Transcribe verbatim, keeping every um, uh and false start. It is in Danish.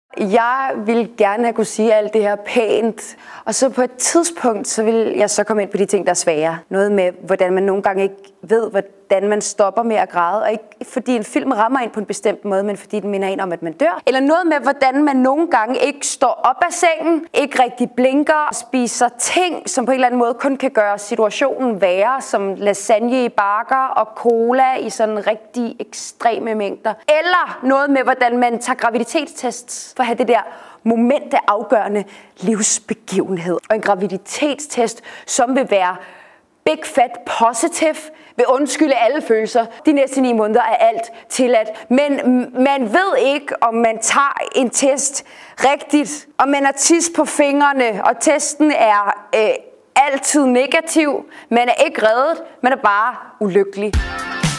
Jeg ville gerne have kunne sige alt det her pænt, og så på et tidspunkt, så vil jeg så komme ind på de ting, der er svære. Noget med, hvordan man nogle gange ikke ved, hvordan man stopper med at græde, og ikke fordi en film rammer ind på en bestemt måde, men fordi den minder en om, at man dør. Eller noget med, hvordan man nogle gange ikke står op af sengen, ikke rigtig blinker, og spiser ting, som på en eller anden måde kun kan gøre situationen værre, som lasagne i bakker og cola i sådan rigtig ekstreme mængder. Eller noget med, hvordan man tager graviditetstests for at have det der moment af afgørende livsbegivenhed. Og en graviditetstest, som vil være big fat positive, vil undskylde alle følelser. De næste ni måneder er alt tilladt. Men man ved ikke, om man tager en test rigtigt, om man har tis på fingrene, og testen er øh, altid negativ. Man er ikke reddet, man er bare ulykkelig.